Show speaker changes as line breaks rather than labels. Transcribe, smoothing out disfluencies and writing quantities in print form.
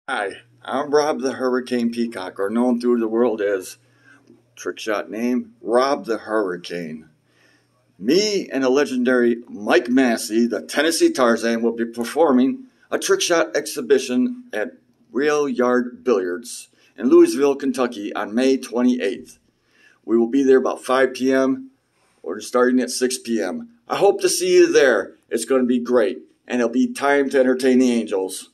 Hi, I'm Rob the Hurricane Peacock, or known through the world as trickshot name Rob the Hurricane. Me and the legendary Mike Massey, the Tennessee Tarzan, will be performing a trickshot exhibition at Real Yard Billiards in Louisville, Kentucky on May 28th. We will be there about 5 p.m. or starting at 6 p.m. I hope to see you there. It's going to be great, and it'll be time to entertain the angels.